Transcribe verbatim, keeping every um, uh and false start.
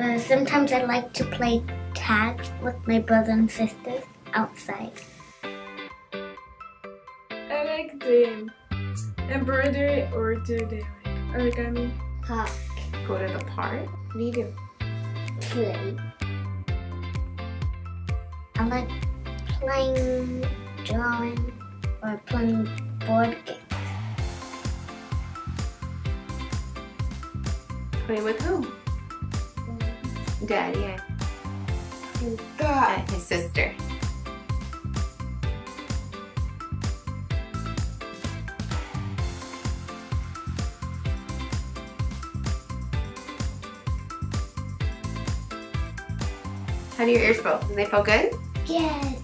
but sometimes I like to play tag with my brother and sisters outside. I like doing embroidery or do the like origami. Park. Go to the park? What do you do? Play. I like playing, drawing, or playing board games. Play with who? Daddy and God. and his sister. How do your ears feel? Do they feel good? Yes.